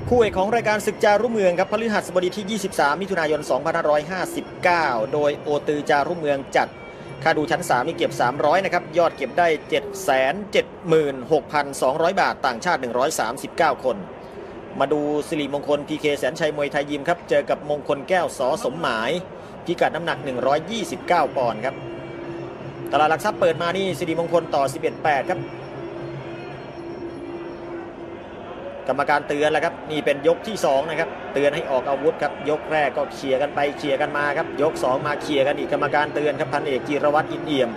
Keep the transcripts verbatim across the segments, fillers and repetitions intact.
คู่เอกของรายการศึกจารุเมืองครับพฤหัสบดีที่ยี่สิบสามมิถุนายนสองพันห้าร้อยห้าสิบเก้าโดยโอตือจารุเมืองจัดค่าดูชั้นสามนี่เก็บสามร้อยนะครับยอดเก็บได้ เจ็ดแสนเจ็ดหมื่นหกพันสองร้อย บาทต่างชาติหนึ่งร้อยสามสิบเก้าคนมาดูสิริมงคล พี เค แสนชัยมวยไทยยิมครับเจอกับมงคลแก้วสอสมหมายพิกัดน้ำหนักหนึ่งร้อยยี่สิบเก้าปอนด์ครับตลาดหลักทรัพย์เปิดมานี่สิริมงคลต่อ สิบเอ็ดแปด ครับกรรมการเตือนแล้วครับนี่เป็นยกที่สองนะครับเตือนให้ออกอาวุธครับยกแรกก็เคลียร์กันไปเคลียร์กันมาครับยกสองมาเคลียร์กันอีกกรรมการเตือนครับพันเอกจิรวัตรอินเอี่ยม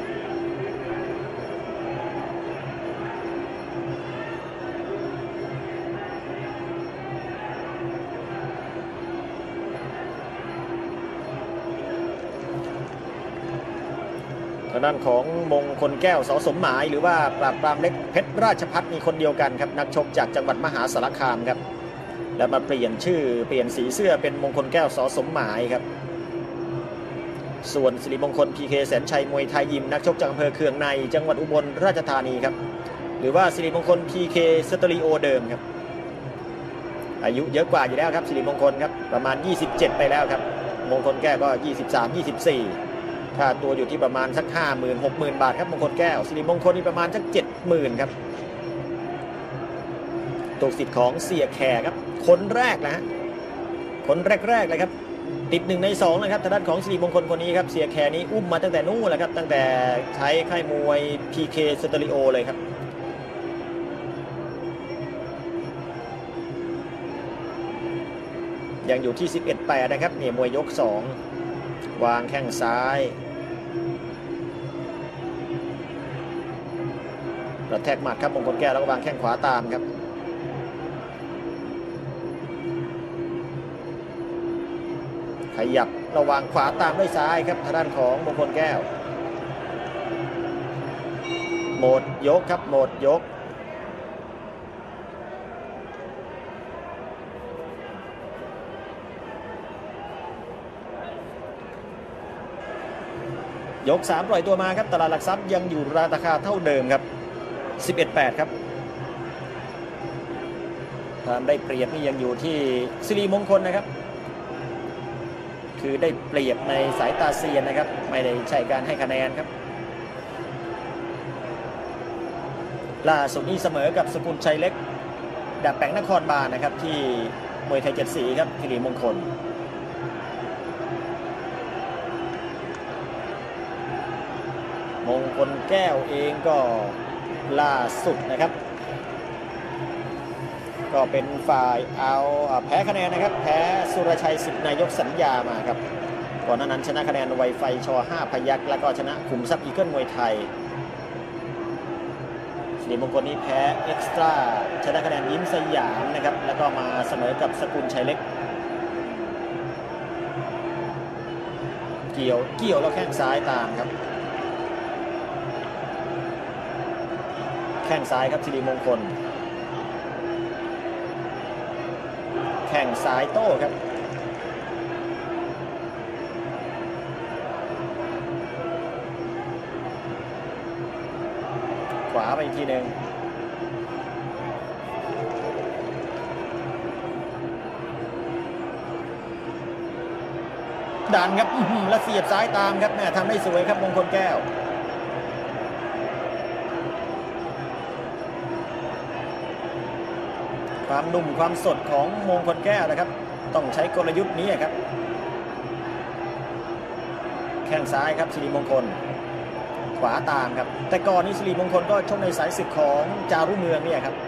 ทางด้านของมงคลแก้วสอสมหมายหรือว่าปราบปรามเล็กเพชรราชพัฒน์มีคนเดียวกันครับนักชกจากจังหวัดมหาสารคามครับแล้วมาเปลี่ยนชื่อเปลี่ยนสีเสื้อเป็นมงคลแก้วสอสมหมายครับส่วนสิริมงคล พี เค แสนชัยมวยไทยยิมนักชกจากอำเภอเคืองในจังหวัดอุบลราชธานีครับหรือว่าสิริมงคล พี เค สตูดิโอเดิมครับอายุเยอะกว่าอยู่แล้วครับสิริมงคลครับประมาณยี่สิบเจ็ดไปแล้วครับมงคลแก้วก็ยี่สิบสาม ยี่สิบสี่ค่าตัวอยู่ที่ประมาณสัก ห้าหมื่น หกหมื่น บาทครับมงคลแก้วสิริมงคลนี่ประมาณสัก เจ็ดหมื่น ครับตกสิทธิ์ของเสียแขกครับคนแรกนะฮะคนแรกๆเลยครับติดหนึ่งในสองนะครับทางด้านของสิริมงคลคนนี้ครับเสียแขกนี้อุ้มมาตั้งแต่นู้นแหละครับตั้งแต่ใช้ค่ายมวย พี เค สตูดิโอเลยครับยังอยู่ที่ สิบเอ็ดแปด นะครับเนี่ยมวยยกสองวางแข้งซ้ายกระแทกหมัดครับมงคลแก้วแล้วก็วางแข้งขวาตามครับขยับระวางขวาตามด้วยซ้ายครับทางด้านของมงคลแก้วหมดยกครับหมดยกยกสามปล่อยตัวมาครับตลาดหลักทรัพย์ยังอยู่ราคาเท่าเดิมครับ สิบเอ็ดแปด ครับความได้เปรียบนี่ยังอยู่ที่สิริมงคลนะครับคือได้เปรียบในสายตาเซียนนะครับไม่ได้ใช้การให้คะแนนครับล่าสุดนี้เสมอกับสกุลชัยเล็กดาบแปงนครบาลนะครับที่มวยไทยเจ็ดสีครับสิริมงคลมงคลแก้วเองก็ล่าสุดนะครับก็เป็นฝ่ายเอาแพ้คะแนนนะครับแพ้สุรชัยสิทธินายกสัญญามาครับก่อนหน้านั้นชนะคะแนนไวไฟชอห้าพยัคฆ์แล้วก็ชนะขุมทรัพย์อีเกิลมวยไทยสิริมงคลนี้แพ้เอ็กซ์ตร้าชนะคะแนนยิ้มสยามนะครับแล้วก็มาเสมอกับสกุลชัยเล็กเกี่ยวเกี่ยวแล้วแข้งซ้ายตามครับแข้งซ้ายครับสิริมงคลแข้งซ้ายโต้ครับขวาไปอีกทีหนึ่งดันครับแล้วเสียบซ้ายตามครับแม่ทำได้สวยครับมงคลแก้วความนุ่มความสดของมงคลแก้วนะครับต้องใช้กลยุทธ์นี้ครับแข้งซ้ายครับสิริมงคลขวาตามครับแต่ก่อนนี้สิริมงคลก็ชกในสายศึกของจารุเมืองเนี่ยครับ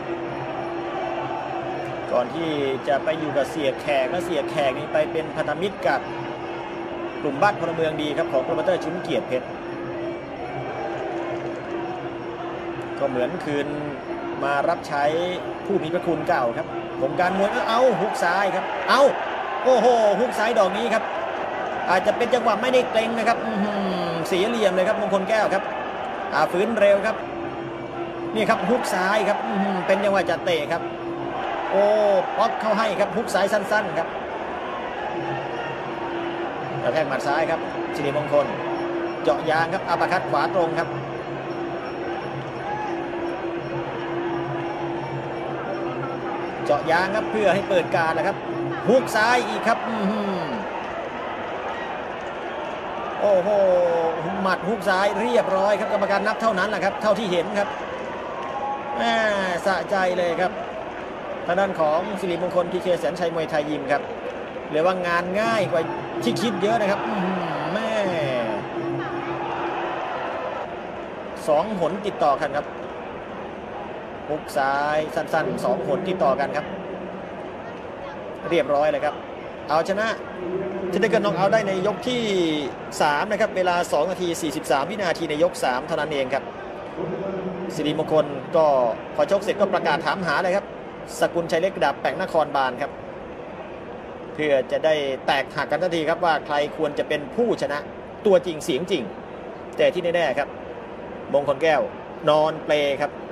ก่อนที่จะไปอยู่กับเสียแขกและเสียแขกนี้ไปเป็นพันธมิตรกับกลุ่มบ้านพลเมืองดีครับของโปรโมเตอร์ชุนเกียรติเพชรก็เหมือนคืนมารับใช้ผู้มีพระคุณเก่าครับวงการมวยเอาฮุกซ้ายครับเอาโอ้โหฮุกซ้ายดอกนี้ครับอาจจะเป็นจังหวะไม่ได้เกรงนะครับเสียเหลี่ยมเลยครับมงคลแก้วครับอาฟื้นเร็วครับนี่ครับฮุกซ้ายครับเป็นจังหวะจะเตะครับโอ้ป๊อกเข้าให้ครับฮุกซ้ายสั้นๆครับกระแทกหมัดซ้ายครับสิริมงคลเจาะยางครับอัปคัตขวาตรงครับ มเจาะยางครับเพื่อให้เปิดการนะครับฮุกซ้ายอีกครับโอ้โหหมัดฮุกซ้ายเรียบร้อยครับกรรมการนับเท่านั้นแหละครับเท่าที่เห็นครับแหมสะใจเลยครับทางด้านของสิริมงคลพีเคแสนชัยมวยไทยยิมครับเรียกว่างานง่ายกว่าที่คิดเยอะนะครับแม่สองหนติดต่อกันครับฮุกซ้ายสั้นๆสองหนติดต่อกันครับเรียบร้อยเลยครับเอาชนะเทนเดอร์เกิลน็อกเอาท์ได้ในยกที่สามนะครับเวลาสองนาทีสี่สิบสามวินาทีในยกสามเท่านั้นเองครับสิริมงคลก็พอชกเสร็จก็ประกาศถามหาเลยครับสกุลชัยเล็กดาบแปะนครบาลครับเพื่อจะได้แตกหักกันทันทีครับว่าใครควรจะเป็นผู้ชนะตัวจริงเสียงจริงแต่ที่แน่ๆครับมงคลแก้วนอนเปลครับ